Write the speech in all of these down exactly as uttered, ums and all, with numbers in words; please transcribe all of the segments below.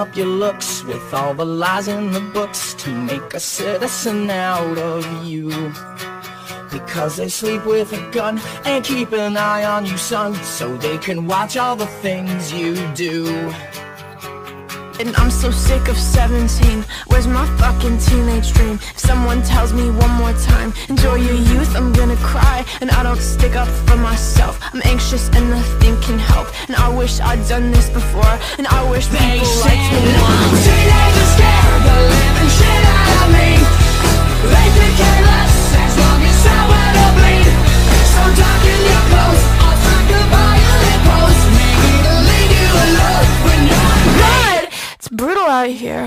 up your looks with all the lies in the books to make a citizen out of you. Because they sleep with a gun and keep an eye on you, son, so they can watch all the things you do. And I'm so sick of seventeen. Where's my fucking teenage dream? If someone tells me one more time, enjoy your youth, I'm gonna cry. And I don't stick up for myself. I'm anxious and nothing can help. And I wish I'd done this before. And I wish people liked me more. Teenagers scare the living shit out of me. They could care less as long as I wear to bleed. So darken your clothes, I'll strike a violent pose, maybe to leave you alone when you're God, it's brutal out here.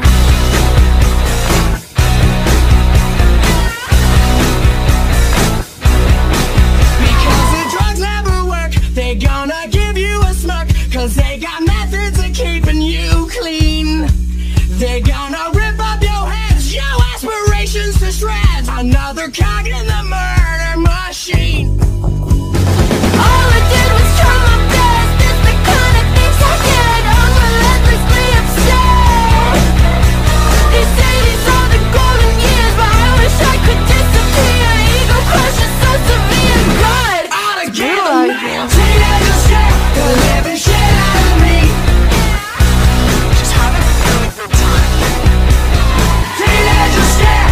Because the drugs never work, they gonna give you a smirk. Cause they got methods of keeping you clean. They gonna rip up your heads, your aspirations to shreds. Another cog in the murder machine. All I did was try my best. It's the kind of things I get. I'm relentlessly upset. They say these are the golden years, but I wish I could disappear. Ego crush is so severe. God, Oughta it's get brutal them out here. now. Teenagers scare the living shit out of me. Just have a really good time. Teenagers scare.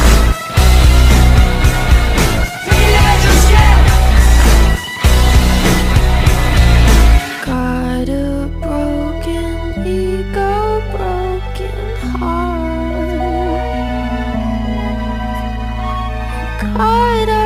Teenagers scare. Got a broken ego, broken heart. God,